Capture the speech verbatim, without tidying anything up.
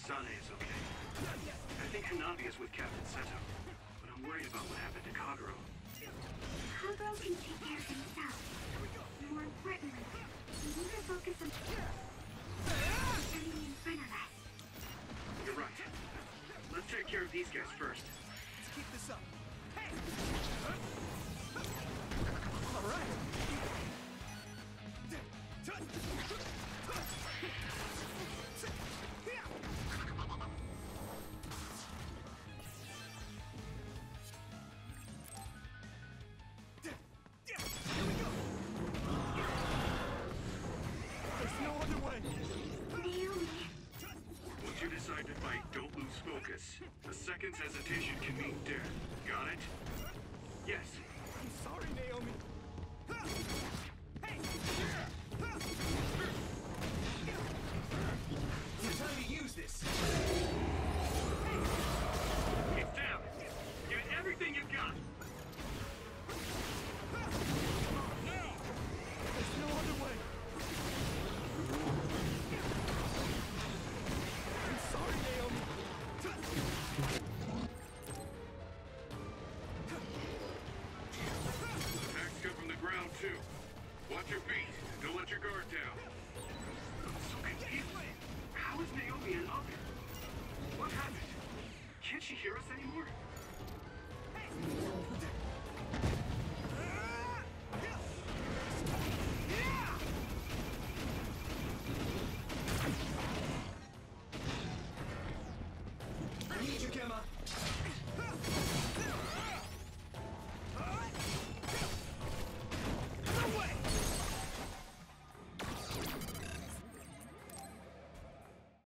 Sane is okay. I think Hanabi is with Captain Seto, but I'm worried about what happened to Kagero. Kagero can take care of himself. More importantly, we need to focus on the enemy in front of us. You're right. Let's take care of these guys first. Let's keep this up. Hey! All right. There's no other way. Naomi. Once you decide to fight, don't lose focus. A second's hesitation can mean death. Got it? Yes. I'm sorry, Naomi.